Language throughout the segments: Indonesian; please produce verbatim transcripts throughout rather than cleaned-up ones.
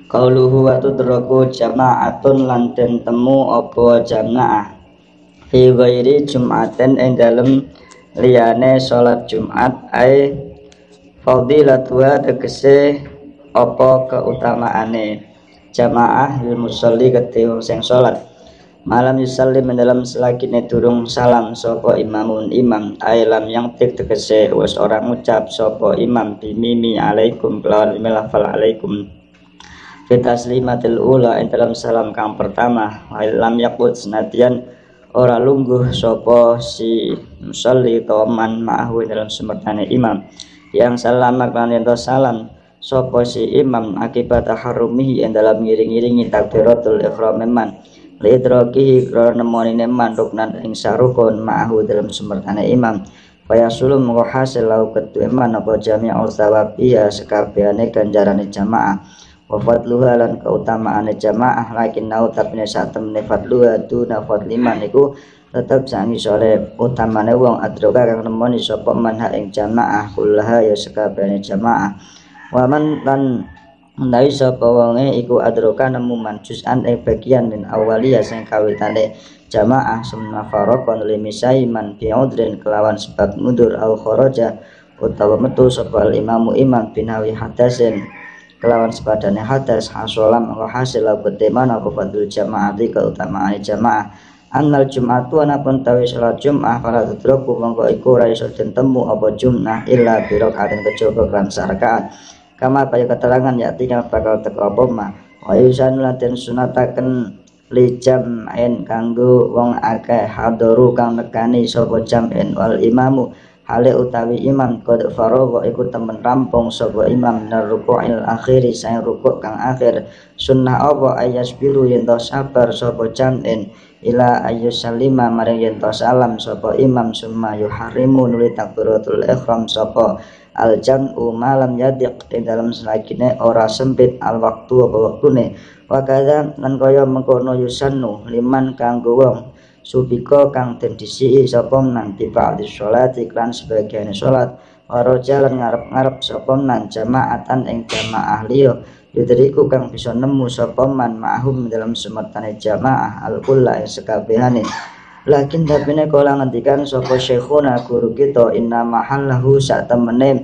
Qauluhu wa tudraku jama'atun lan den temu apa jamaah fi ghairi jum'atin ing dalem liyane salat Jumat ai fadilatuha tegese apa keutamaane jamaah lil musolli kedhe wong sing salat malam yusallim dalam selagine durung salam sapa imamun imam ai lam yang tik tegese wis ora ngucap sapa imam bimimi alaikum kelawan lafal alaikum fitaslimatil ula ing dalam salam kang pertama wa lam yaqut senatian ora lungguh sapa si musolli toman ma'ahu dalam semertane imam yang salamat lan ento salam sapa si imam akibat taharrumihi ing dalam ngiring-iringi takbiratul ihram man lidrakihi krana nemoni man ruknan ing sarukun ma'ahu dalam semertane imam faya sulum mengko hasil lau kedue man apa jami'ul thawabiya sekabehane ganjarane jamaah wa fadluha lan keutamaane jamaah lakin nau tapine sak temene fadluha duna fadliman iku tetep sangi sore utamane wong adroka kang nemoni sapa manha ing jamaah kullaha ya sekabehane jamaah wa man lan ndai sapa wonge iku adroka nemu man juz'an ing bagian min awaliya sing kawitane jamaah summa faraqan limisai man bi'udrin kelawan sebab mundur au kharaja utawa metu sapa imamu imam binawi hadasin kelawan sepadane hadas hasolam Allah hasil beteman aku fadul jamaati keutamaan jamaah annal jum'atu anapun tawi salat jum'ah para tudroku mongko iku ora iso den temu apa jum'ah illa bi rakaatin kejaba kan rakaat kama kaya keterangan yakti kang bakal teko apa ma wa yusan laten sunataken li jam'in kanggo wong akeh hadaru kang nekani sapa jam'in wal imamu hale utawi imam qad faragha iku temen rampung sapa imam nar ruku'il akhiri sae rukuk kang akhir sunnah apa ayasbiru yen to sabar sapa jam'in ila ayyusallima maring yen to salam sapa imam summa yuharimu nuli takbiratul ihram sapa al jam'u malam yadiq ing dalam selagine ora sempit al waktu apa waktune wa kadza lan kaya mengkono yusannu liman kanggo wong subika kang den disiki sapa nanti ba'di salat iklan sebagian salat waro jalan ngarep-ngarep sapa nan jamaatan ing jamaah liya yudriku kang bisa nemu sapa man ma'hum dalam semertane jamaah al-kulla ing sekabehane lakin tapine kala ngendikan sapa syekhuna guru kita inna mahallahu sak temene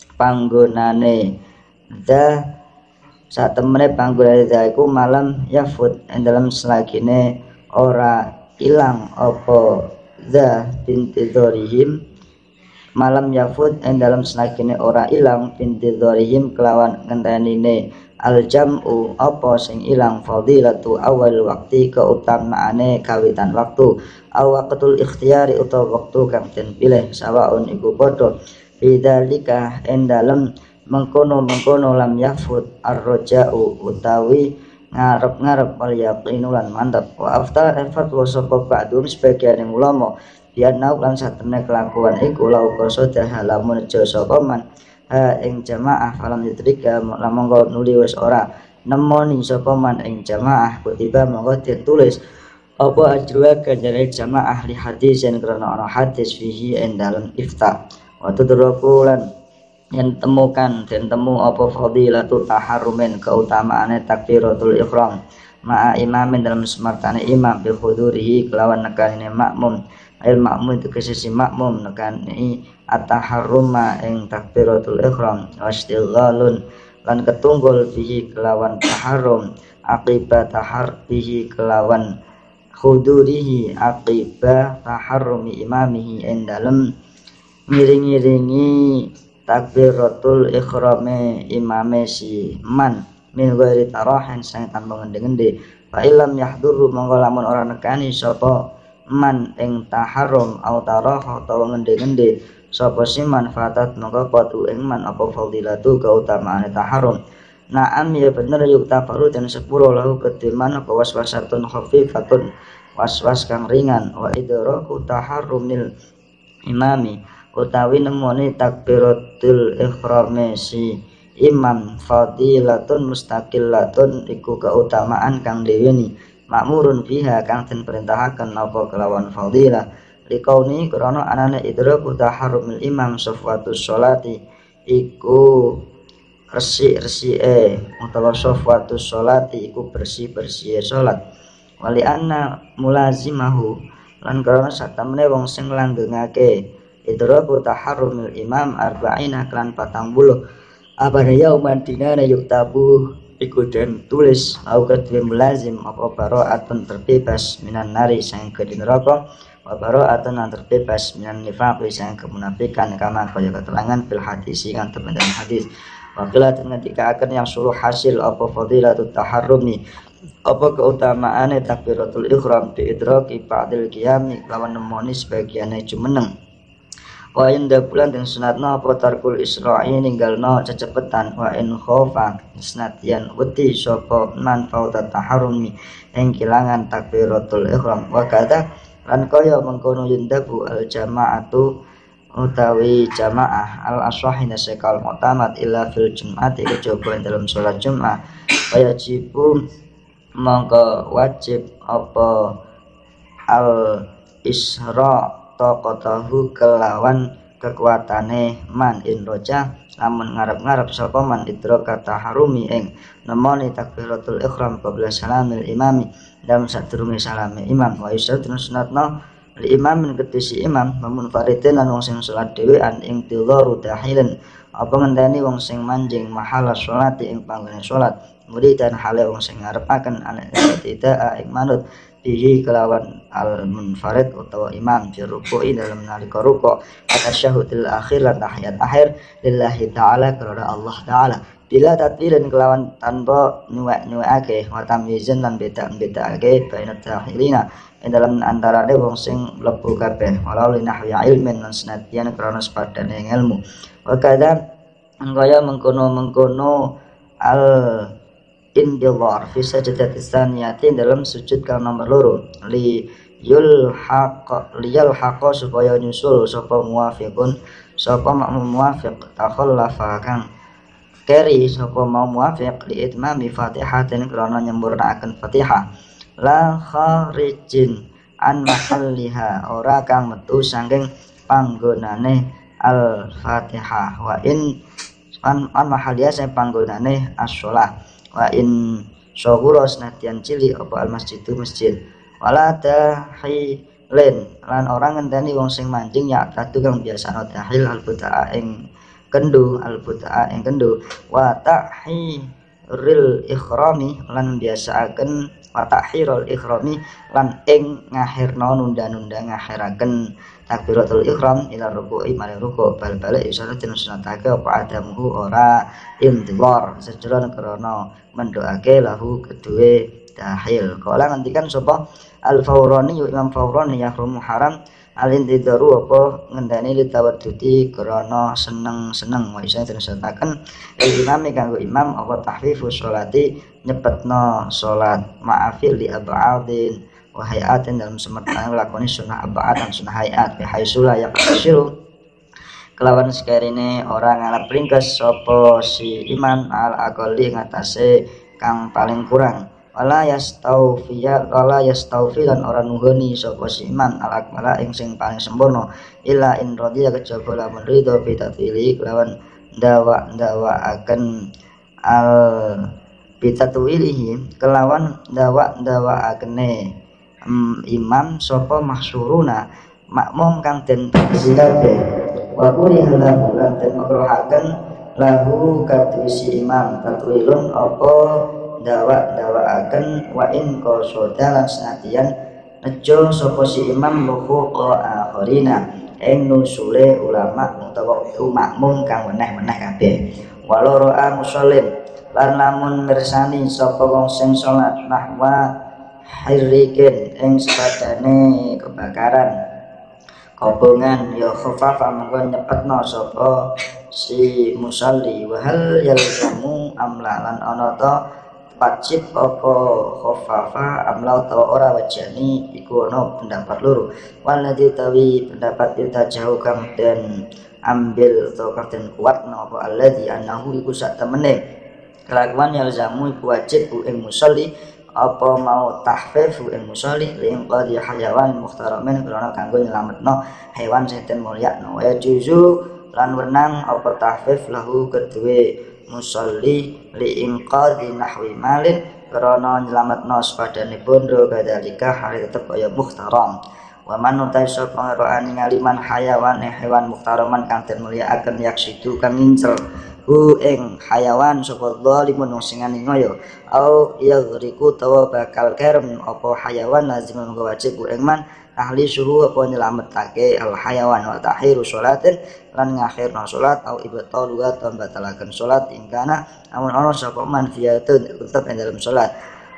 panggonane da sak temene panggonane da iku malam yafut ing dalam selagine ora ilang apa za bintidorihim malam yafut ing dalam selagine ora ilang bintidorihim kelawan ngentenine al jam'u apa sing ilang fadilatu awal waktu keutamaane kawitan waktu aw waqtul ikhtiyari utawa waktu kang den pilih sawaun iku padha bidzalika ing dalem mengkono-mengkono lam yafut ar-raja'u utawi ngarep-ngarep wal yaqinu lan mantap wa aftar efat wa sapa ba'dum sebagian yang ulama biar nau lan satene kelakuan iku lau qasodah lamun jo sapa man ha ing jamaah falam yudrika lamun kok nuli wis ora nemoni sapa man ing jamaah kutiba monggo ditulis apa ajruha ganjare jamaah li hadis yang krana ana hadis fihi ing dalem ifta wa tudraku lan yang temukan dan temu apa fadilatu taharrumin keutamaane takbiratul ihram ma'a imamin dalam semertane imam bil hudurihi kelawan nekanine makmum ail makmum itu kesisi makmum nekani at-taharruma ing takbiratul ihram wastighalun lan ketunggul bihi kelawan taharrum akibat tahar bihi kelawan hudurihi akibat taharrumi imamihi ing dalem ngiring-iringi takbiratul ikhrame imame si man min ghairi tarahin sang tanpa ngende-ngende fa illam yahduru monggo lamun ora nekani sapa man ing taharrum au tarah utawa ngende-ngende sapa si man fatat monggo patu ing man apa fadilatu keutamaane taharrum na'am ya bener yuk tafaru dan sepuluh lahu ketiman apa waswasatun khafifatun waswas kang ringan wa idraku taharrumil imami utawi nemoni takbiratul ihrame si imam fadilatun mustaqillatun iku keutamaan kang dheweni makmurun biha kang den perintahaken apa kelawan fadilah liqauni krana anane idraku taharrumil imam safwatus sholati iku resik-resike utawa safwatus sholati iku bersih-bersih salat. Wali anna mulazimahu lan karena satemene wong sing langgengake idraku taharrumil imam arba'ina klan patang puluh apa yauman dinana yuk tabu iku den tulis au kadhe mulazim apa bara'atun terbebas minan nari sang ke neraka wa bara'atun lan terbebas minan nifaq sang kemunafikan kama kaya keterangan fil hadis kan temen hadis. Wakila dengan dikatakan yang suruh hasil apa fadilatut taharrumi apa keutamaane takbiratul ihram bi idraki ba'dil qiyami lawan nemoni sebagiane jumeneng. Wa inda bulan dan sunatna apa tarkul isra'i ninggalno cecepetan wa in khofa senatian wedi sapa man fauta taharrumi ing kilangan takbiratul ihram wa kadza lan kaya mengkono yundabu al jama'atu utawi jamaah al aswahina sekal mutamad illa fil jum'ati kejaba dalam sholat jum'ah wajibu mongko wajib apa al isra taqatahu kelawan kekuatane man in roja lamun ngarep-ngarep sapa man idroka taharumi ing nemoni takbiratul ihram qabla salamil imami dalam sadurunge salame imam wa yusadun sunatna li imamin ketisi imam mamun faridin lan wong sing salat dhewean ing tilaru tahilan apa ngendani wong sing manjing mahala salat ing panggone salat murid dan hale wong sing ngarepaken anak tidak ing manut bihi kelawan al munfarid utawa imam fi ruku'i dalam nalika ruku' atasyahudul akhir lan tahiyat akhir lillahi ta'ala karena Allah ta'ala bila tatbirin kelawan tanpa nyuwek-nyuwekake wa tamyizan lan beda-bedake baina tahilina ing dalam antarane wong sing mlebu kabeh walau linahwi ilmin lan senadyan krana sepadane ilmu wa kadza kaya mengkono-mengkono al indillar fi sajdati tsaniyati dalam sujud kang nomor loro li yul haq liyal haq supaya nyusul sapa muwafiqun sapa makmum muwafiq takhallafa kang keri sapa mau muwafiq li itmami fatihatin krana nyempurnaaken Fatihah la kharijin an mahalliha ora kang metu saking panggonane al-Fatihah wa in an, an mahalliha sing panggonane as-shalah wa in syahura senatian cili apa al masjidu masjid wala tahilin lan orang ngenteni wong sing manjing ya kadu kang biasa tahil al butaa ing kendu al butaa ing kendu wa tahiril ikhrami lan biasaaken wa tahirul ikhrami lan ing ngahirno nunda-nunda ngahiraken takbiratul ihram ila ruku'i mari ruku' bal-balik isyarat sunatake apa adamuhu ora intidhar sejalan krana mendoake lahu kedue tahil kala ngendikan sapa al-Fawrani Imam Fawrani ya haram al-intidharu apa ngendani litawadduti krana seneng-seneng wa isyarat sunataken imam kanggo imam apa tahfifus sholati nyepetno salat ma'afil li ab'adin wa hayatin dalam semertane lakoni sunah ab'ad dan sunah hayat bi haisula ya kasiru kelawan sekarine orang ngalap ringkes sapa si iman al aqalli ngatasé kang paling kurang wala yastaufiya wala yastaufi lan ora nuhoni sapa si iman al akmala ing sing paling sempurna illa in radiya kejaba lamun ridho bi tatwili kelawan dawa-dawa akan al bitatwilihi kelawan dawa-dawa akene Um, imam sapa mahsuruna makmum kang den kabeh wa kulli lahu lan den makruhaken lahu kadwisi imam tatwilun apa dawa-dawaaken wa in qasada lan senatian nejo sapa si imam luhu akharina ing nusule ulama utawa makmum kang meneh-meneh kabeh walau ra'a musallin lan lamun mirsani sapa wong sing salat nahwa hirikin ing sepadane kebakaran kobongan ya khafafa mengko nyepetno sapa si musalli wa hal yalzamu amlalan ana ta wajib apa khafafa amla ta ora wajani iku ana pendapat loro walladzi tawi pendapat kita jauh kang den ambil atau kang den kuat napa alladzi annahu iku sak temene kelakuan yalzamu iku wajib ing musalli apa mau tahfifu ing musolli ing qadi hayawan muhtaramin karena kanggo nyelametno hewan sing den mulyakno ya juzu lan wenang apa tahfif lahu kedue musolli li inqadhi nahwi malin krana nyelametno sepadane bondo kadalika hari tetep kaya muhtaram. Wa man utai sapa ora ningali man hayawan eh hewan muhtaraman kang den mulyakaken yaksidu kang ngincel hu ing hayawan sapa zalimun sing ngoyo au yaghriku tawa bakal kerem apa hayawan lazim mengko wajib ing man ahli suhu apa nyelametake al hayawan wa tahiru sholatin lan ngakhirna salat au ibtalu wa tambatalaken salat ingkana amun ana sapa man fiyatun tetep ing dalam salat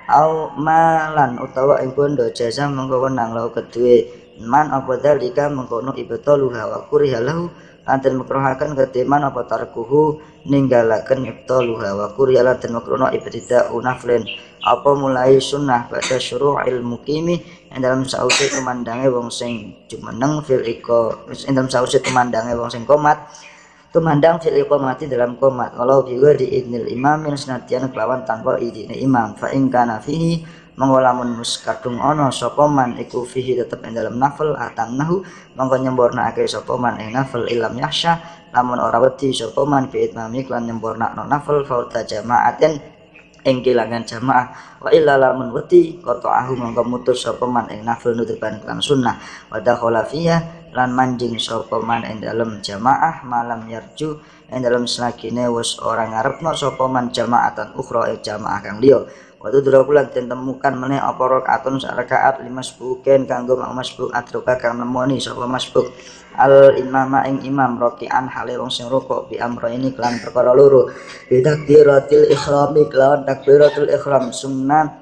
au malan utawa ing bondo jasa mengko wenang lau kedue man apa dalika mengkono ibtaluha wa kuriha lahu lanten makruhaken ketiman apa tarkuhu ninggalaken ibtaluha wa kuriha lanten makruno ibtida unaflen apa mulai sunnah pada syuru'il muqimi ing dalam sause kemandange wong sing jumeneng fil iko ing dalam sause kemandange wong sing komat tumandang fil iqamati dalam qomat walau bi ghairi idnil imam min senatian kelawan tanpa izine imam fa in kana fihi mengolamun muskadung ono sapa man iku fihi tetep ing dalam nafil atamnahu mongko nyempurnakake sapa man ing nafil ilam yahsya lamun ora wedi sapa man bi itmami lan nyempurnakno nafil fauta jama'atin ing kelangan jamaah wa illa lamun wedi qata'ahu mongko mutus sapa man ing nafil nutupan kan sunnah wa dakhala fiha lan manjing sapa man ing dalem jamaah malam yarju ing dalem selagine wis ora ngarepno sapa man jamaatan ukhra ing jamaah kang liya waktu durakulan dan temukan meneh apa rakaatun sarakaat lima sebuken kanggo masbuk atruka kang nemoni sapa masbuk al imama ing imam rokian hale wong sing rukuk bi amro ini kelan perkara loro bi takbiratil ikhrami kelan takbiratul ikhram sunnah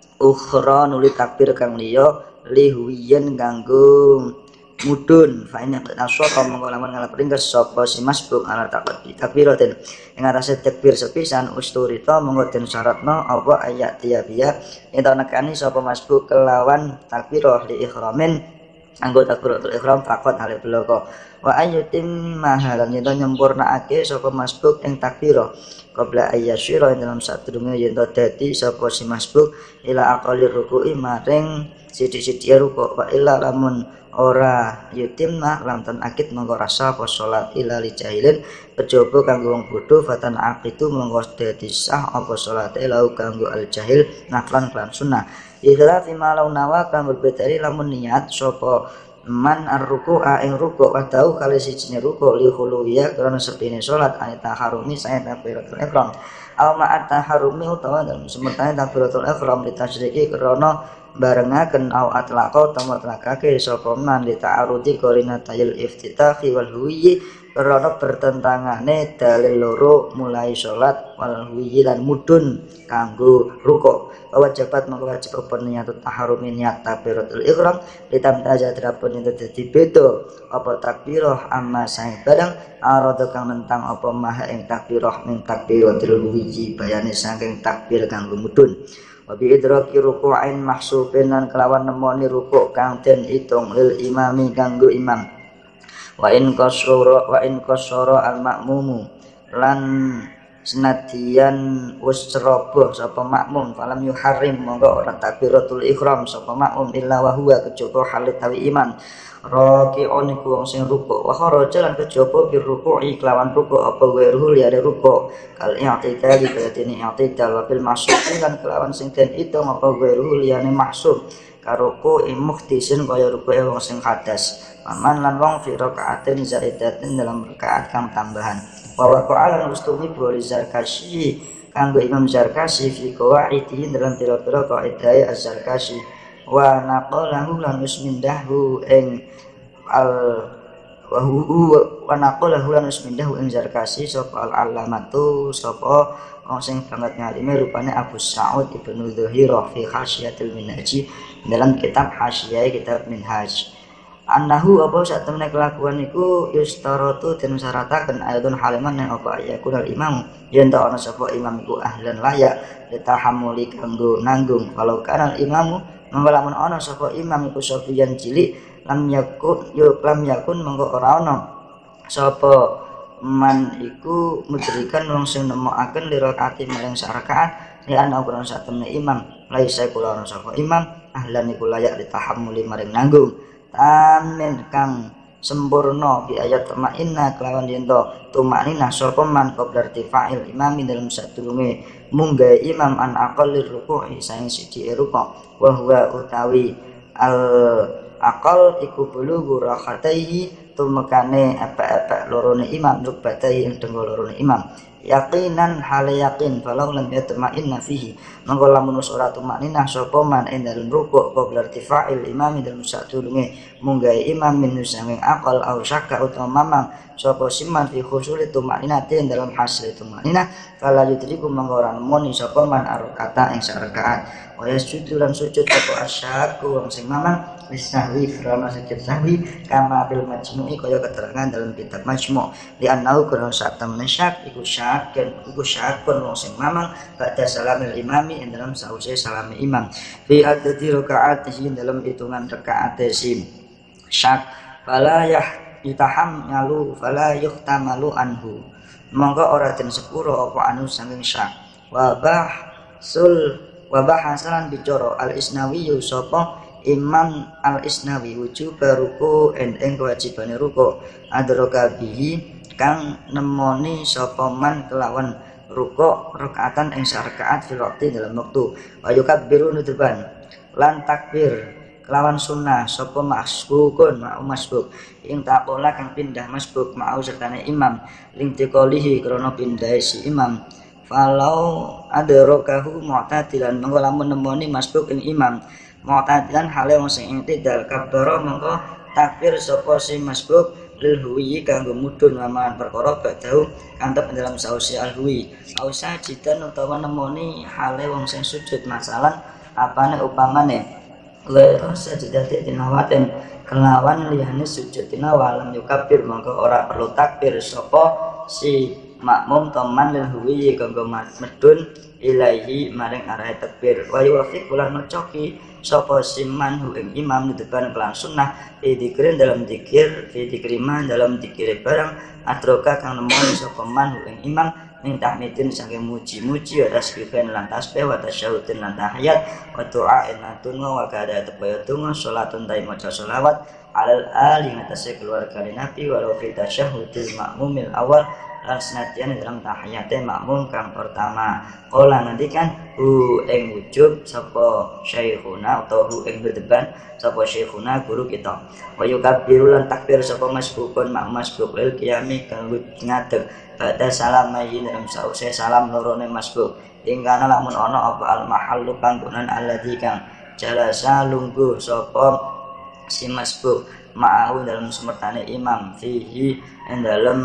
ukhra nuli takbir kang liya lihuyen kanggo mudun fa inna nasata mongko lamun ngalapringkes sapa si masbuk ala takbiratin ing atase takbir sepisan usturita mongko den syaratna apa ayat tiabia ento nekani sapa masbuk kelawan takbirah li ikhramin anggo takbiratul ikhram faqat hale bloko wa ayyutim mahalan yen nyempurnakake sapa masbuk ing takbirah qabla ayyasyira ing dalam sadurunge yen dadi sapa si masbuk ila aqalir ruku'i maring sithik-sithik rukuk wa illa lamun ora yutimna lantan akid mengko rasa apa salat ila li jahilin kejaba kanggo wong bodho fatan aqitu mengko dadi sah apa salate lau kanggo al jahil naflan lan sunnah ikhlas malau nawa kang berbedari lamun niat sapa man ar-ruku'a ing rukuk wa tau kali sijine rukuk li khuluwiya karena sepine salat ayat harumi saya takbiratul ihram aw ma'at taharumi utawa dalam semertane takbiratul ihram ditasyriki karena barengaken au atlaqa tamatlakake sapa man li ta'arudi qarina tayil iftitahi wal huwiyyi karena bertentangane dalil loro mulai salat wal huwiyyi lan mudun kanggo rukuk wajibat mengko wajib apa niat taharumi niat takbiratul ihram ditamtaja terapun itu dadi beda apa takbirah amma sae badang arada kang nentang apa maha ing takbirah ing takbiratul huwiyyi bayane saking takbir kanggo mudun wa bi idraki ruku'in mahsubin lan kelawan nemoni rukuk kang den itung lil imami kanggo imam wa in qasara wa in qasara al makmumu lan senadyan wis ceroboh sapa makmum falam yuharrim monggo ora takbiratul ihram sapa makmum illa wa huwa kejaba halit tawi iman raki'un iku wong sing rukuk wa kharaja lan kejaba bir ruku'i kelawan rukuk apa wiruh liyane rukuk kal i'tidal kadene i'tidal wa bil mahsub lan kelawan sing den itung apa wiruh liyane mahsub karuku imuhtisin kaya rukuke wong sing hadas aman lan wong fi raka'atin zaidatin dalam rakaat kang tambahan wa waqa'alan ustumi bori Zarkashi kanggo Imam Zarkashi fi qawaidi dalam pira-pira kaidah Az-Zarkashi wa naqalahu lan usmindahu ing al wa huwa wa naqalahu lan usmindahu ing Zarkashi sapa al-alamatu sapa wong sing banget ngalime rupane Abu Sa'ud Ibnu Dhuhairah fi Hasyiatul Minhaj dalam kitab Hasyiyah kitab Minhaj annahu apa sak temene kelakuan iku yustaratu den syarataken ayatun haliman yang apa ayakun al imam yen ta ana sapa imam iku ahlan layak ditahammuli kanggo nanggung kalau kana imamu monggo lamun ana sapa imam iku sofiyan cilik lam yakun yo lam yakun monggo ora ana sapa man iku mudrikan wong sing nemokaken li rakaat maring sak rakaat ya ana ora sak temene imam laisa kula ana sapa imam ahlan iku layak ditahammuli maring nanggung amin kang sempurna bi ayat tamainna kelawan yento tumaknina sapa man qabla irtifa'il imami dalam sadurunge munggah imam an aqallir ruku'i saing siji ruku' wa huwa utawi al aqal iku bulughu rakhataihi tumekane apa-apa lorone imam rukbatai ing denggo lorone imam yaqinan hale yakin falau lam yatma'inna fihi mangko lamun ora tumakninah sapa man ing dalem rukuk qabla irtifa'il imami dalem sadurunge munggah imam min sanging aqal au syakka utawa mamang sapa siman fi khusuli tumakninati ing dalem hasil tumakninah fala yudriku mangko ora nemoni sapa man arkata ing sarakaat wa yasjudu lan sujud sapa asyaku wong sing mamang lisahwi krana sujud sahwi kama bil majmu'i kaya keterangan dalam kitab majmu' li annahu kana sak temene syak iku syak ken iku syakun wong sing mamang ba'da salamil imami ing dalam sause salame imam fi adati rakaat ing dalam hitungan rakaat sim syak fala yah itaham nyalu fala yuhtamalu anhu monggo ora den sepuro apa anu saking syak wabah sul wabah hasalan bicara al isnawi sapa Imam Al-Isnawi wujub ruku ing kewajibane ruku adraka bihi kang nemoni sapa man kelawan ruku rakaatan ing sarakaat fil waqti dalam wektu wa yukabbiru nudban lan takbir kelawan sunnah sapa masbukun ma'u masbuk ing takola kang pindah masbuk ma'u sertane imam ling tikolihi krana pindah si imam falau adrakahu mu'tadilan mengko lamun nemoni masbuk ing imam mu'tadilan hale wong sing intidal kabbara mengko takbir sapa si masbuk lil huwi kanggo mudhun lamaan perkara badau kantep dalam sausi al huwi ausa jidan utawa nemoni hale wong sing sujud masalan apane upamane le sajidati tinawaten kelawan liyane sujud tinawa lam yukabbir mengko ora perlu takbir sapa si makmum teman lil huwi kanggo medun ilahi maring arahe takbir wa yuwafiq ulah mecoki sapa siman hu ing imam di depan kelan sunnah fi dzikrin dalam dzikir fi dzikrima dalam dzikir barang atroka kang nemoni sapa man hu ing imam min tahmidin saking muji-muji wa tasbihin lan tasbih wa tasyahudin lan tahiyat wa du'ain lan donga wa kada tepaya donga salatun ta maca selawat alal ali ngatasi keluarga nabi walau fi tasyahudil makmumil awal lan senadyan dalam tahiyate makmum kang pertama kala ngendikan hu ing wujub sapa syekhuna atau hu ing berdeban sapa syekhuna guru kita wa yukabbiru lan takbir sapa masbukun mak masbuk lil qiyami kang ngadeg ba'da salam yin dalam sause salam lorone masbuk ingkana lamun ana apa al mahallu panggonan alladzi kang jalasa lungguh sapa si masbuk ma'ahu dalam semertane imam fihi ing dalem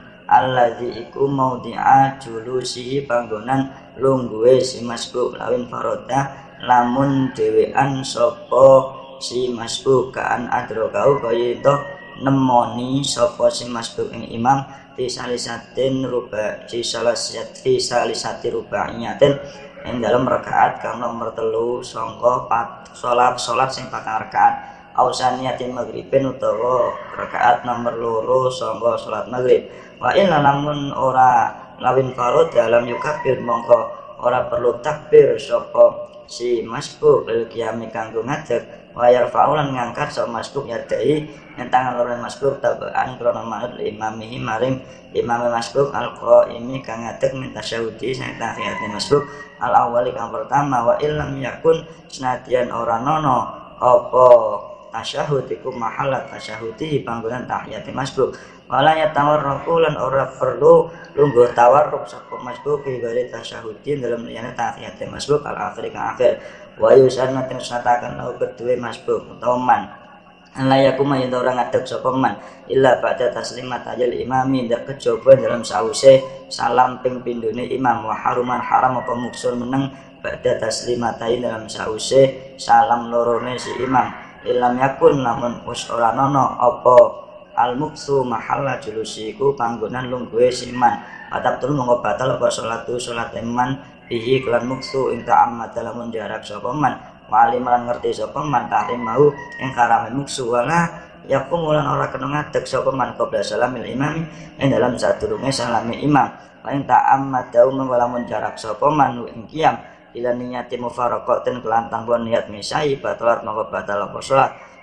alladzi iku maudhi'a julusihi panggonan lungguhe si masbuk lawin faroda lamun dhewean sapa si masbuk kan adrokau kaya itu nemoni sapa si masbuk ing imam fi salisatin ruba fi salasat fi salisati rubaiyatin ing dalam rakaat kang nomor telu sangka pat salat salat sing patang rakaat ausaniyatin maghribin utawa rakaat nomor loro sangka salat maghrib wa inna lamun ora lawin farod dalam yukabir mongko ora perlu takbir sapa si masbuk lil qiyami kanggo ngadeg wa yarfa'ulan ngangkat sapa masbuk yadai ing tangan loro masbuk tabaan krana manut imamihi maring imam masbuk al-qaimi kang ngadeg min tasyahudi sing tahiyat masbuk al-awwali kang pertama wa illam yakun senadyan ora nono apa tasyahud iku mahalat tasyahudi panggonan tahiyat masbuk wala ya tawarruku lan ora perlu lungguh tawarruk sapa masbuk fi ghairi tasyahudin dalam liyane tahiyat masbuk al akhir kang akhir wa yusanna tin sunatakan au kedue masbuk utawa man la yakuma yen ora ngadeg sapa man illa ba'da taslimat ajal imami ndak kejaba dalam sause salam ping pindhone imam wa haruman haram apa muksul meneng ba'da taslimatain dalam sause salam lorone si imam ilam yakun namun wis ora nono apa al-muksu mahalla julusiku panggonan lungguhe siman atap turun mongko batal apa salatu salat iman bihi kelan muksu ing ta'ammad lamun jarak sapa man wa alim lan ngerti sapa man tahrim mau ing karame muksu wala yakum lan ora kena ngadeg sapa man qabla salamil imam ing dalam sadurunge salame imam wa ing ta'ammad dau mongko lamun jarak sapa man ing qiyam ila niyati mufaraqatin kelan tanpa niat misai batalat mongko batal apa salat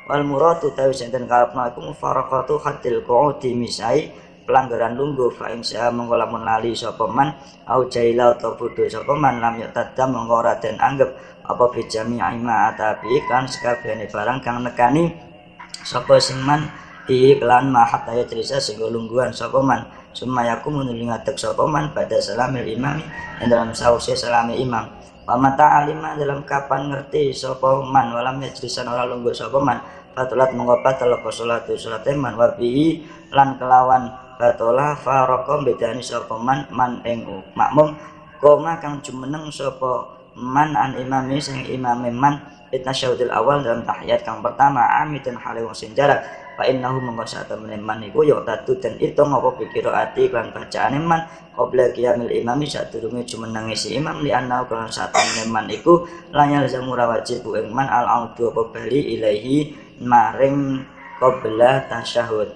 wal muradu tawi senten karepna iku mufaraqatu hatil qu'udi misai pelanggaran lungguh fa insya mengko lamun lali sapa man au jaila atau bodho sapa man lam yatadam mengko ora den anggap apa bijami ima atabi kan sekabehane barang kang nekani sapa sing man iklan mahat aya cerisa sing lungguhan sapa man sumayaku menuling ngadeg sapa man pada salamil imam ing dalam sause salame imam wa mata alima dalam kapan ngerti sapa man walam yajrisan ora lungguh sapa man batulat mengko batal apa salatu salat man wa bihi lan kelawan batola faraqom bedani sapa man man ing makmum koma kang jumeneng sapa man an imami sing imame man tasyahudul awal dalam tahiyat kang pertama amidan hale wong sing jarak fa innahu mongko satemene man iku ya tatu den itung apa pikira ati lan bacaane man qabla qiyamil imami sadurunge jumenenge si imam li anna kana satemene man iku lanyal zamura wajib ing man al audu apa bali ilahi maring qabla tasyahud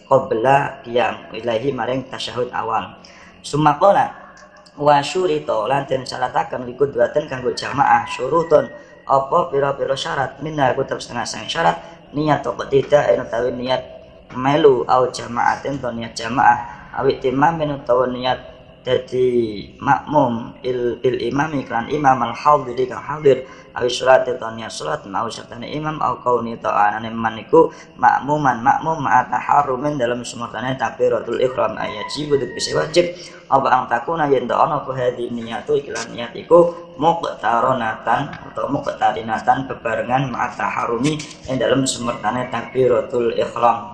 qabla qiyam ilahi maring tasyahud awal sumaqala wa syurita lan den syarataken likudwaten kanggo jamaah syurutun apa pira-pira syarat minna aku tetep setengah sang syarat niat atau tidak eno tawi niat melu au jamaatin to niat jamaah awit timam utawa niat dadi makmum il bil imam iklan imam al hadir kang hadir awi salat to niat salat mau sertane imam au kauni ta'anane maniku makmuman makmum ma'ata harumin dalam sumurtane takbiratul ihram ayajib kudu bisa wajib apa ang takuna yen to ana apa hadi niatu iklan niat iku muqtaronatan atau muqtarinatan bebarengan ma'ata harumi ing dalam sumurtane takbiratul ihram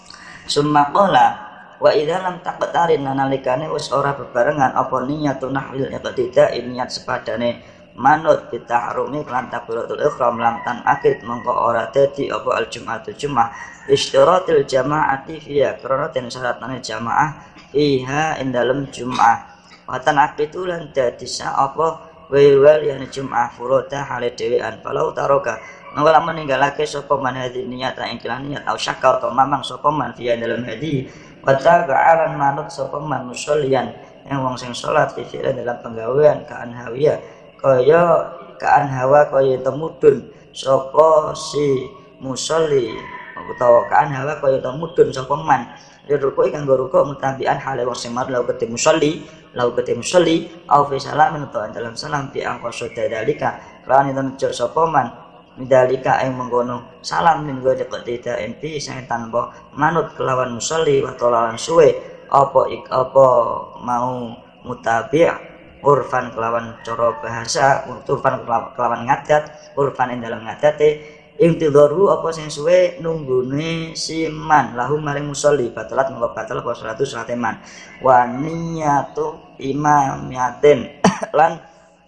summa qala wa idza lam taqtarin nalikane wis ora bebarengan apa niyatun nahwil iqtida niat sepadane manut bitahrumi lan takbiratul ihram lam tan akid mengko ora dadi apa al jum'atu jum'ah istiratil jama'ati fiya krana den syaratane jamaah fiha ing dalem jum'ah wa tan akidu lan dadi sa apa wal yani jum'ah furuda hale dhewean falau taroka mengko lamun ninggalake sapa man hadi niat ing niat au syakka atau mamang sapa man fiya dalem hadi Wata ga'alan manut sapa man musollian yang wong sing salat fi dalam penggawean kaan hawiyah kaya kaan hawa kaya temudun sapa si musolli utawa kaan hawa kaya temudun sapa man ruku kanggo ruku mutabian hale wong sing mar lau ketemu musolli lau ketemu musolli au fi salamin utawa dalam salam bi angkoso dalika lan itu sapa man midalika ing mengkono salam min gode ketida enti sing tanpa manut kelawan musolli wa tolalan suwe apa ik apa mau mutabi' urfan kelawan cara bahasa urfan kelawan ngadat urfan ing dalam ngadate ing tidharu apa sing suwe nunggune si man lahum maring musolli batalat mengko batal apa seratus salate man wa niyatu imamiyatin lan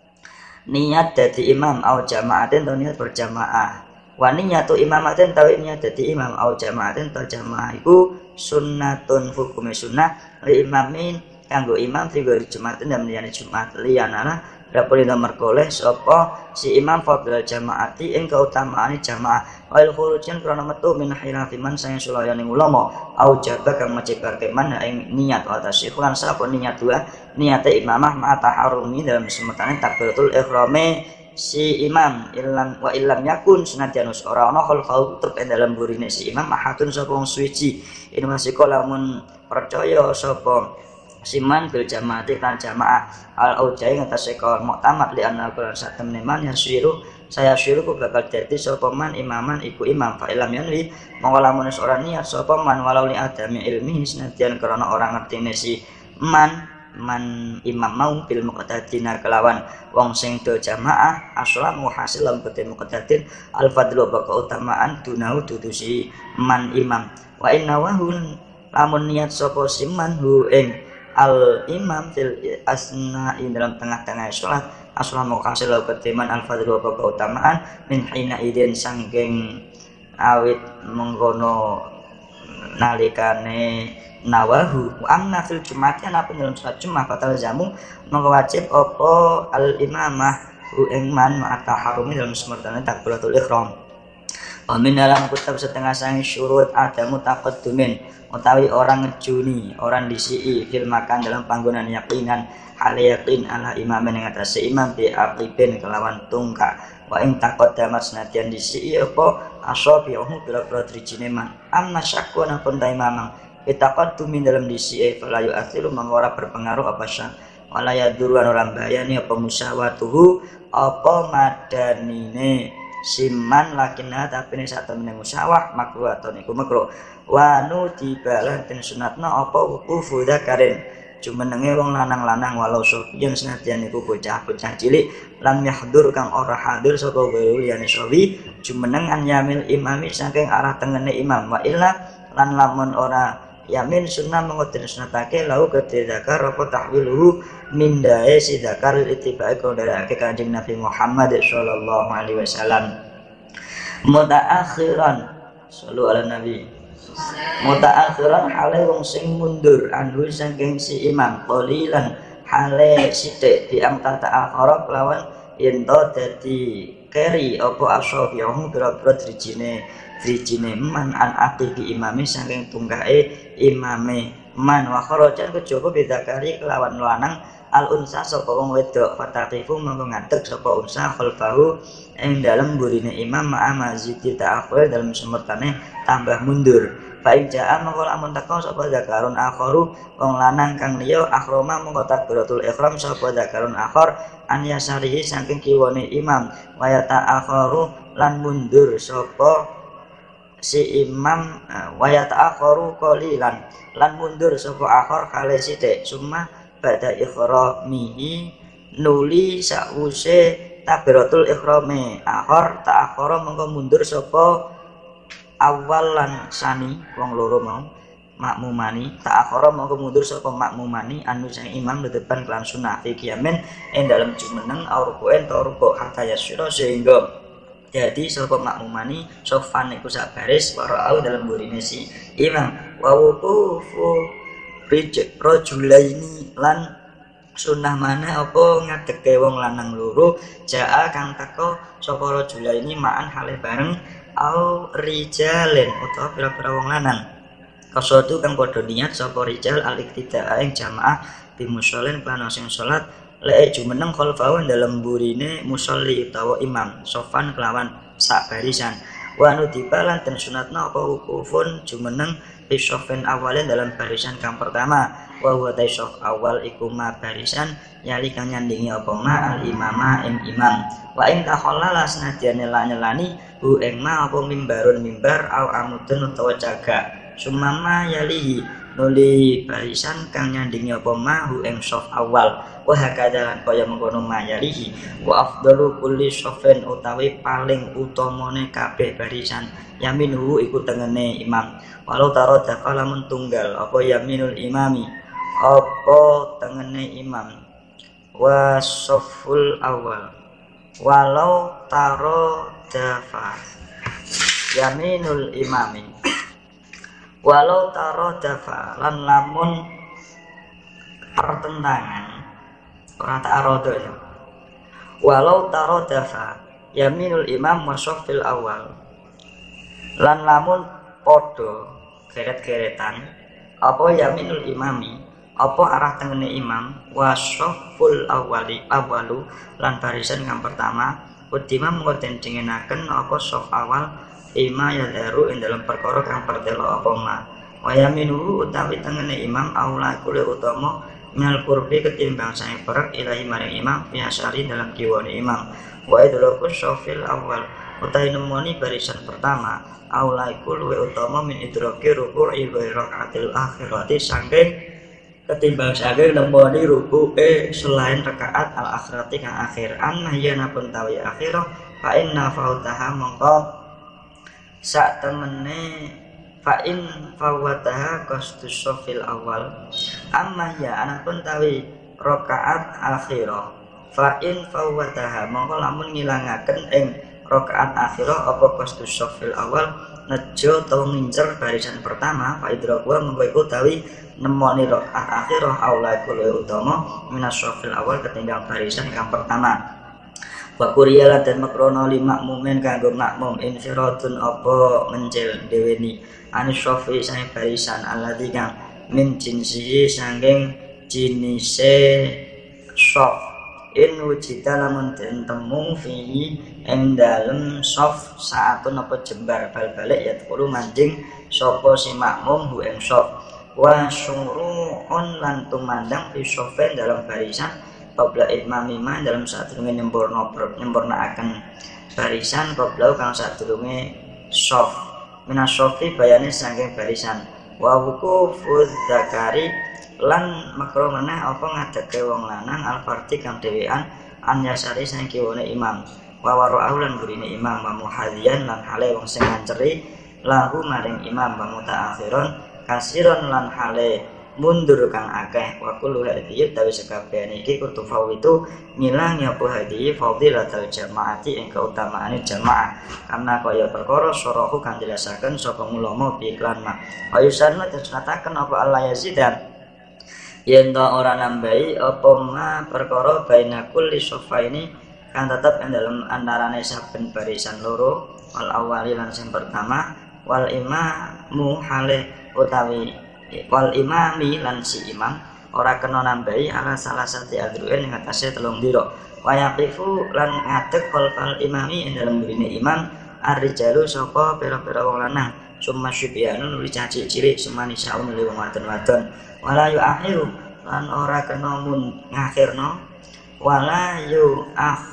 niat dadi imam au jamaatin atau niat berjamaah wa niyatu imamatin tawi niat dadi imam au jamaatin atau jamaah iku sunnatun hukume sunnah li imamin kanggo imam figur jumaatin dan liyane jumat liyanana dapur nomor koleh sapa si imam fadil jamaati ing keutamaane jamaah wal khurujan krana metu min khilafi man sang sulayane ulama au jaba kang majibake man ing niat wa tasyikhulan sapa niat dua niate imamah ma taharumi dalam semetane takbiratul ihrame si imam illam wa illam yakun senadyan ora ana khalfau tetep ing dalam burine si imam mahatun sapa wong suci in masih lamun percaya sapa siman bil jamaati kan jamaah al aujai ngatasi kawan muktamad li anna kulan satem neman yang syuruh saya syuruh ku bakal jadi sapa man imaman iku imam fa ilam yanwi mongko lamun ora niat sapa man walau li adami ilmi senadyan karena orang ngertine si man man imam mau bil muqtadina kelawan wong sing do jamaah aslam hasil lam ketemu muqtadin al fadlu ba keutamaan dunau dudusi man imam wa inna wahun lamun niat sapa siman hu ing al imam fil asna dalam tengah-tengah salat asalamu kasil ketiman al fadlu wa keutamaan min hina idin sangking awit mengkono nalikane nawahu amna fil jumati ana dalam salat jumat batal jamu mongko wajib apa al imamah hu ing man ma'ata harumi dalam semertane takbiratul ihram wa min dalam kitab setengah sang syurut ada mutaqaddimin utawi orang ngejuni orang disi fil makan dalam panggonan yakinan hal yakin ala imam yang atas imam bi aqibin kelawan tungka wa ing taqaddama senadyan disi apa asabihu pira-pira drijine man amma syakku napa ta imamang itaqaddum dalam disi fala yu'athiru mangora berpengaruh apa syak wala yaduru ora bayani apa musyawatuhu apa madanine siman lakinna tapi nek sak temene musyawah makruh atau niku makruh wa nu dibalan ten sunatna apa wuqufu dzakarin jumenenge wong lanang-lanang walau sofiyan senadyan niku bocah-bocah cilik lam yahdur kang ora hadir sapa wae liyane sawi jumeneng an yamil imami saking arah tengene imam wa illa lan lamun ora yamin sunnah mengoten sunatake lau kedhe zakar apa tahwiluhu mindae si zakar itibae kondarake Kanjeng Nabi Muhammad sallallahu alaihi wasallam mutaakhiran sallu ala nabi mutaakhiran hale wong sing mundur anhu saking si imam qalilan hale sithik diangkat ta'akhara lawan yen to dadi keri apa asabihu pira-pira drijine drijine man an aqibi imami saking tunggae imame man wa kharajan kejaba bedakari kelawan lanang al unsa sapa wong wedok fataqifu monggo ngadeg sapa unsa khalfahu ing dalem burine imam ma'a mazidi ta'akhir dalam semertane tambah mundur fa ijaa monggo lamun teko sapa zakarun akharu wong lanang kang liya akhrama monggo takbiratul ihram sapa zakarun akhar an yasarihi saking kiwane imam wa ya ta'akharu lan mundur sapa si imam wa ya ta'akharu qalilan lan mundur sapa akhar kale sithik summa ba'da ikhramihi nuli sause takbiratul ikhrame akhir ta'akhara mengko mundur sapa awal lan sani wong loro mau makmumani ta'akhara mengko mundur sapa makmumani anu sang imam di depan kelan sunah fi qiyamin ing dalem jumeneng auruqen ta ruku hatta yasyura sehingga jadi sapa makmumani sofan iku sak baris warau dalam burine si imam wa wuqufu Rijek rajulaini lan sunah mana apa ngadeke wong lanang loro jaa kang teko sapa rajulaini ma'an hale bareng au rijalen utawa pira-pira wong lanang kasatu kang padha niat sapa rijal al-iktidaa ing jamaah bi musallin lan sing salat lek jumeneng khalfahu dalam burine musolli utawa imam sofan kelawan sak barisan wa nudibalan ten sunatna apa wukufun jumeneng isofin awalin dalam barisan kang pertama wa huwa taisof awal iku ma barisan yali kang nyandingi apa ma al imama ing imam wa ing takhallala senadyan nyelani hu ing ma apa mimbarun mimbar au amudun utawa cagak sumama yalihi nuli barisan kang nyandingi apa ma hu ing sof awal wa hakadalan kaya mengkono ma yalihi wa afdalu kulli sofin utawi paling utamane kabeh barisan yaminhu iku tengene imam walau taro dakala mentunggal apa yaminul imami apa tengene imam wa soful awal walau taro dafa yaminul imami walau taro dafa lan lamun pertentangan ora ta'arodo ya walau taro dafa yaminul imam wa sofil awal lan lamun podo geret-geretan apa yaminul imami apa arah tengene imam wasoful awali awalu lan barisan kang pertama udima mengkoten dingenaken apa sof awal ima yadharu ing dalam perkara kang perdelo apa ma wa yaminuhu utawi tengene imam aula kule utama minal qurbi ketimbang sae perek ilahi maring imam biasari dalam kiwane imam wa idlaku sofil awal utawi nemoni barisan pertama aula iku luwih utama min idraki ruku'i wa rakaatil akhirati saking ketimbang saking nemoni ruku'e selain rakaat al akhirati kang akhir anna yana pun tawi akhirah fa inna fautaha mongko sak temene fa in fawataha qastus sofil awal amma ya anapun tawi rakaat akhirah fa in fawataha mongko lamun ngilangaken ing rakaat akhirah apa qastus sofil awal nejo tau ngincer barisan pertama fa idrakwa mongko iku tawi nemoni rakaat akhirah aula kulo utama minas sofil awal ketimbang barisan kang pertama wa kuriyala dan makrono lima mumen kanggo makmum infiratun apa mencil deweni anis sofi sang barisan alladzi kang min jinsihi saking jinise sof in wujida lamun den temu fihi ing dalem sof saatun apa jembar bal-balik ya kulo manjing sapa si makmum hu ing sof wa syuru'un lan tumandang fi sofen dalam barisan qabla itmamima dalam sadurunge nyempurna nyempurna akan barisan qabla kang sadurunge sof minas sofi bayane saking barisan wa wuqufuz zakari lan makro meneh apa ngadeke wong lanang al-farti kang dhewean an yasari sing kiwane imam wa wara'u lan burine imam wa muhadhiyan lan hale wong sing nganceri lahu maring imam wa mutaakhiron kasiron lan hale mundur kang akeh wa kullu hadhihi tawi sekabehane iki kutu fawitu ngilangi apa hadhihi fadilatul jamaati ing keutamaane jamaah karena kaya perkara sorohu kang jelasaken saka ulama bi iklan ma ayo sanna disunataken apa Allah yazidan yen to ora nambahi apa ma perkara bainakul li sofaini kang tetep ing dalem antarane saben barisan loro wal awali lan sing pertama wal imamu hale utawi wal imami lan si imam ora kena nambahi ala salah satu adruin ing atase telung dira wa yaqifu lan ngadeg fal imami ing dalem burine imam ar-rijalu sapa pira-pira wong lanang summa syibyanun uli caci cilik semani saun uli wong wadon-wadon wala yu akhiru lan ora kena mun ngakhirno wala yu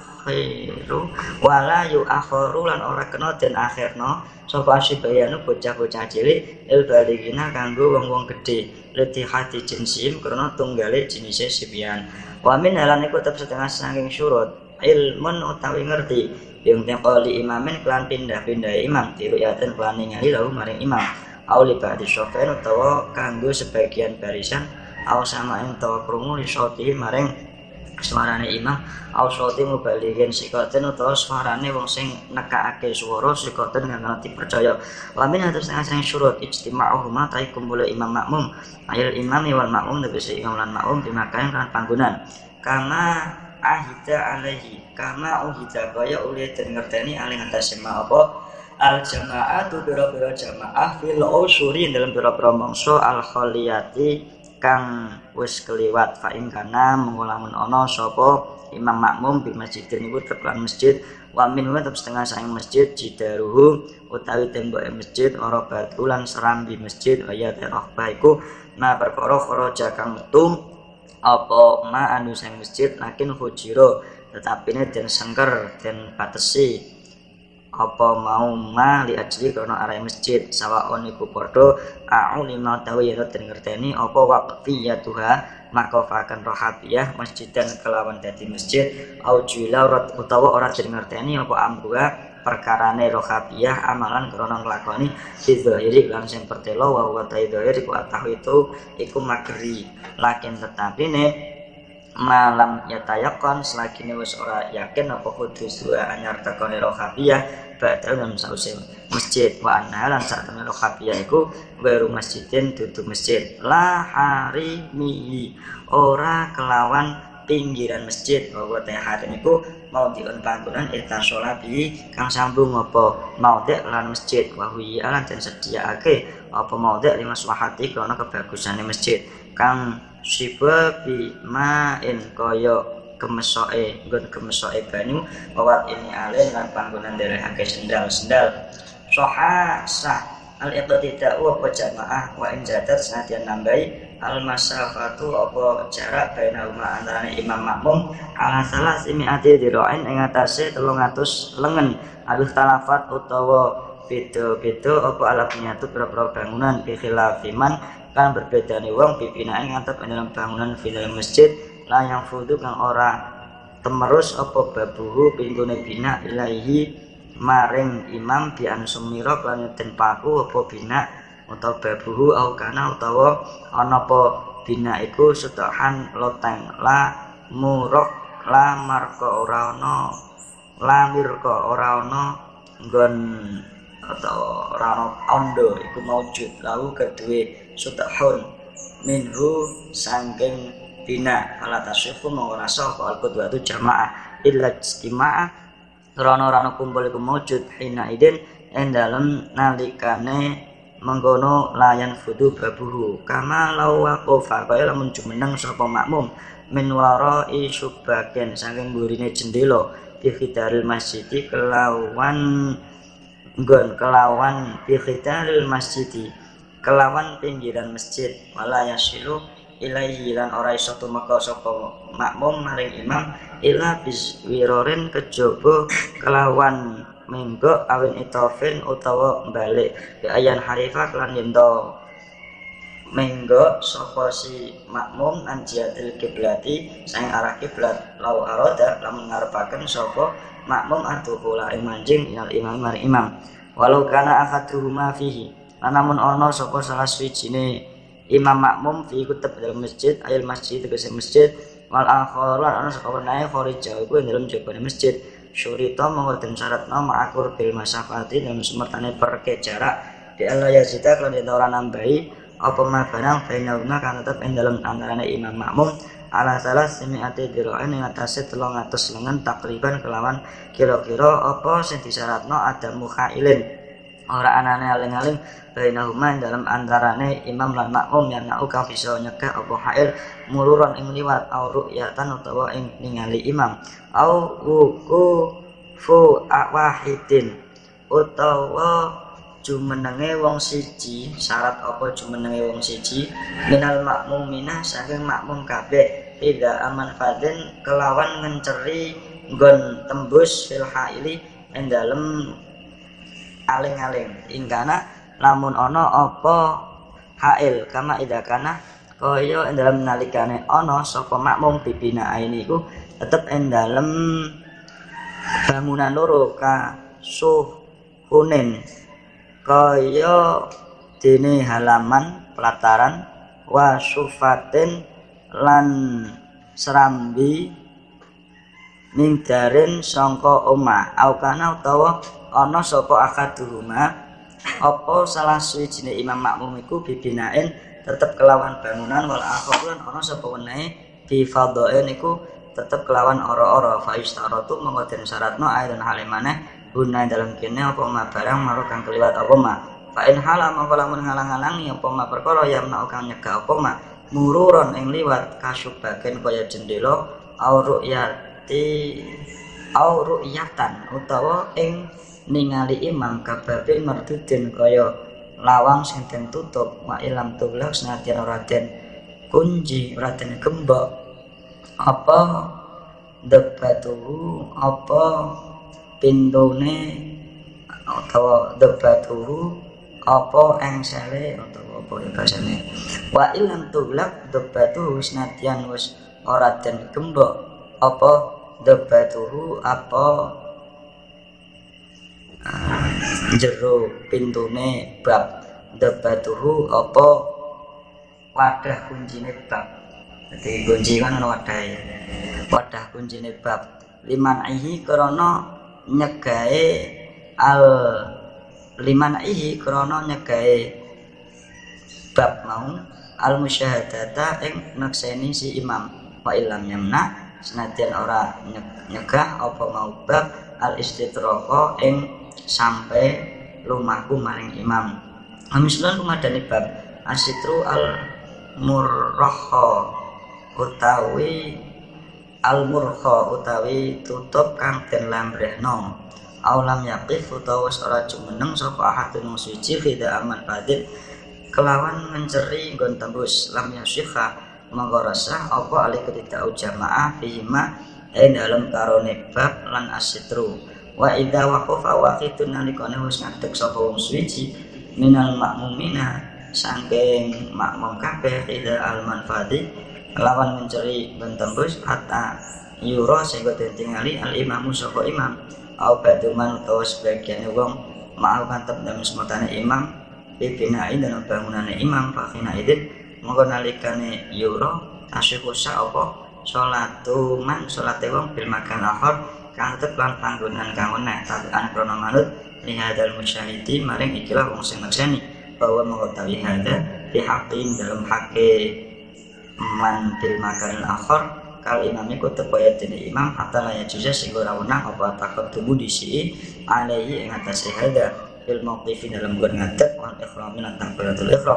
akhiru wala yu akhiru lan ora kena den akhirno sapa syibyanun bocah-bocah cilik il baligina kanggo wong-wong gedhe leti hati jinsim karena tunggale jenise sibyan wa min halan iku tetep setengah saking syurut ilmun utawi ngerti yang tengkoli imamin kelan pindah-pindah imam tiruyaten kelan ningali lahu maring imam auli ba'di sofen utawa kanggo sebagian barisan au sama ento krungu li soti maring suarane imam au soti mubalighin sikoten utawa suarane wong sing nekakake swara sikoten kang dipercaya lamin atus sing syurut ijtima'uhuma ta kumpul imam makmum ayil imam wal makmum tegese imam lan makmum dimakan kan panggonan kama ahida alaihi kama uhida kaya uli den ngerteni aling atase apa al jamaatu biro-biro jamaah fil usuri dalam biro-biro mangsa al khaliyati kang wis keliwat fa ing kana mengulamun ana sapa imam makmum di masjid niku tekan masjid wa min wa setengah saing masjid jidaruhu utawi temboke masjid ora batu lan serambi masjid ayat rohbah iku na perkara kharaja kang metu apa ma anu sang masjid lakin hujiro tetapi ini den sengker den batesi apa mau ma li ajli karena area masjid sawaon iku padha a'u lima tawi yen den ngerteni apa waqfiyatuha makofakan rohabiyah masjidan kelawan dadi masjid au jula utawa ora den ngerteni apa amruha perkarane rohabiyah amalan krana nglakoni zahiri lan sing pertelo wa wa taidhahir iku atahu itu iku magri lakin tetapine malam yatayakon selagi wis ora yakin apa kudus dua anyar tekone rohabiyah badal dalam sause masjid wa anna lan sakmene rohabiyah iku baru masjidin dudu masjid la harimi ora kelawan pinggiran masjid bahwa teh harim iku mau diun panggonan eta sholati kang sambung apa maudhe lan masjid wa huwa lan den sediaake apa maudhe lima swahati karena kebagusane masjid kang siba bi ma'in kaya kemesoke nggon kemesoke banyu wawat ini alen lan panggonan derehake sendal-sendal soha sah al iqtida'u apa jamaah wa in jadat sanadyan nambahi al masafatu apa jarak baina uma antarané imam makmum ala salah simiati dira'in ing atase telung atus lengen alif talafat utawa beda-beda apa alapnya itu berapa bangunan bi khilafiman kan berbeda nih wong pipinae ngantep dalam bangunan dalam masjid lah yang fudu kang ora temerus apa babuhu pinggone bina ilahi maring imam bi ansumira lan den paku apa bina utawa babuhu au kana utawa ana apa bina iku setahan loteng la murok la marka ora ana la mirka ora ana nggon atau rano ondo iku maujud lalu kedua sutahun minhu sangking bina ala tasyifu mengerasa al kedua itu jamaah illa istimaah rano rano kumpul iku maujud hina idin yang dalam nalikane mengkono layan fudu babuhu kama lau wakofa kaya lamun jumeneng sapa makmum min warai syubaken saking burine jendela bi khidaril masjid kelawan nggon kelawan bi khidaril masjid kelawan pinggiran masjid wala yasilu ilaihi lan ora iso tumeka sapa makmum maring imam ila biswirorin kejaba kelawan menggok awin itofin utawa balik bi ayan harifah lan yendo menggok sapa si makmum an jihatil kiblati sang arah kiblat lau arada lamun ngarepaken sapa makmum atuhula ing manjing inal imam maring imam walau kana akhaduhuma fihi namun ana sapa salah suwijine imam makmum fi kutub dalam masjid ayil masjid tegese masjid wal akhar lan ana saka wenehe farija iku dalam jebane masjid syurita monggo den syaratna ma'akur bil masafati dalam semertane perke jarak di Allah yazida lan yen ora nambahi apa ma barang bainauna kan tetep ing dalem antarane imam makmum ala salah semi'ati dira'in ing atase telung atus lengan takriban kelawan kira-kira apa sing disyaratna ada mukhailin ora anane aling-aling bainahuma dalam antarane imam lan makmum yang nak kang bisa nyegah apa hail muluron ing liwat au ru'yatan utawa ing ningali imam au wuku fu wahidin utawa jumenenge wong siji syarat apa jumenenge wong siji minal makmumina saking makmum kabeh tidak aman fadin kelawan ngenceri nggon tembus fil haili ing dalem aling-aling ingkana lamun ana apa hail kama idakana kaya ing dalem nalikane ana sapa makmum bibina ini iku tetep ing dalem bangunan loro ka suhunin kaya dene halaman pelataran wa sufatin lan serambi ning darin sangka omah au kana utawa ana sapa akaduhuma apa salah suwijine imam makmum iku bibinain tetep kelawan bangunan wal akhiran ana sapa wenehe bi fadhain iku tetep kelawan ora-ora fa istaratu monggo den syaratna aidan halimane guna dalam kene apa ma barang maru kang keliwat apa ma fa in hala mongko lamun ngalang-alangi apa ma perkara yang nak kang nyegah apa ma mururon ing liwat kasyubaken kaya jendela au ru'yati au ru'yatan utawa ing ningali imam kababe mardudin kaya lawang sing den tutup wa ilam tublak senadyan ora den kunci ora den gembok apa debatuhu apa pintune utawa debatuhu apa engsele utawa apa bahasane wa ilam tublak debatuhu senadyan wis ora den gembok apa debatuhu apa jero pintune bab debatuhu apa wadah kuncine bab dadi kunci kan ana wadah ya wadah kuncine bab liman ihi krana nyegahe al liman ihi krana nyegahe bab mau al musyahadata ing nakseni si imam wa ilam yamna senadyan ora nyegah apa mau bab al istitraqa ing sampai lumaku maring imam amislan kumadani bab asitru al murraha utawi al murkha utawi tutup kang den lambrehno aulam yaqif utawa ora jumeneng sapa ahadun suci fida aman fadil kelawan menceri nggon tembus lam yasyikha monggo rasah apa ali ketika jamaah fihima ing dalem karone bab lan asitru wa idza waqafa waqitun nalikane wis ngadeg sapa wong suci minal makmumina saking makmum kabeh ila al manfadi lawan menceri bentembus hatta yura sehingga ditingali al imamu sapa imam au baduman utawa sebagian wong ma'al mantep dalam sematane imam bibinain dan bangunane imam fakina idin monggo nalikane yura asyikusa apa salatu man salate wong bil makan akhir kang tetep lan panggonan kang weneh tapi ana krana manut lihadal musyahidi maring ikilah wong sing maksani bahwa mengetahui hada dihaqin dalam hake man bil makan akhir kal imam iku tepoya dene imam hatta la yajuza sing ora wenang apa takut tubuh disi alaihi ing atase hada fil mauqifi dalam nggon ngadeg wal ihram lan takbiratul ihram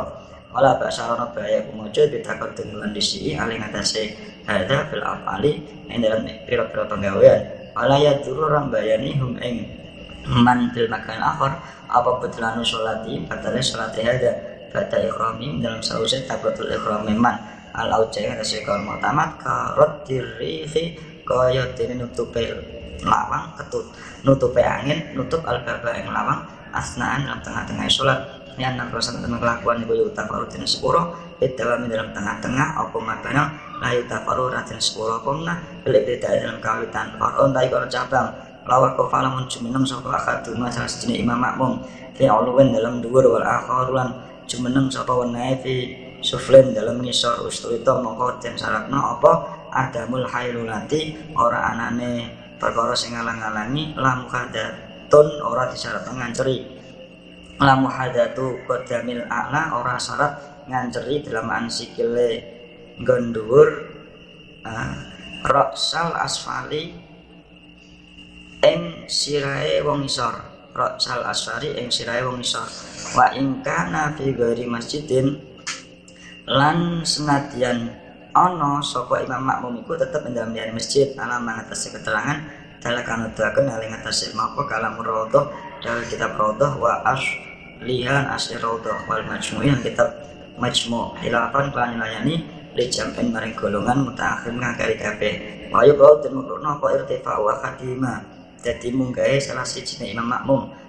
wala basarono bahaya kumujud bitakadum lan disi ali ngatasi hadza fil afali ing dalam pira-pira penggawean wala ya duru rambayani hum ing man bil makan akhir apa betelanu sholati batale sholati hadza bata ikhrami dalam sausé takbiratul ihram man al aujai ngatasi kaul mu'tamad karot dirihi kaya dene nutupe lawang ketut nutupe angin nutup al baba ing lawang asnaan dalam tengah-tengah sholat yang nak rasa tentang kelakuan ibu yuta faru dan sepuro dalam dalam tengah-tengah apa makna la yuta faru dan sepuro pomna lebih dari dalam kawitan faron tai kalau cabang lawak kofala mencumineng sapa akaduma salah sejenis imam makmum fi uluwen dalam dhuwur wal akharulan jumeneng sapa wenehe fi suflen dalam ngisor usturito mongko den syaratna apa adamul hailulati ora anane perkara sing ngalang-alangi lam kadatun ora disyaratna nganceri lamu hadatu qadamil a'la ora syarat nganceri dalaman sikile nggon uh, raksal asfali ing sirahe wong isor raksal asfali ing sirahe wong isor wa ing kana fi ghairi masjidin lan senadyan ana sapa imam makmum iku tetep ing dalem masjid ala mangatasi keterangan dalakan utaken ing atase mapa kalam raudhah dalam kitab raudhah wa as lihan asir raudhah wal majmu' yang kitab majmu' hilafan kan layani li jam'in maring golongan mutaakhir ngakari kabeh wa yuqad makruh apa irtifa wa khatima dadi munggahe salah siji imam makmum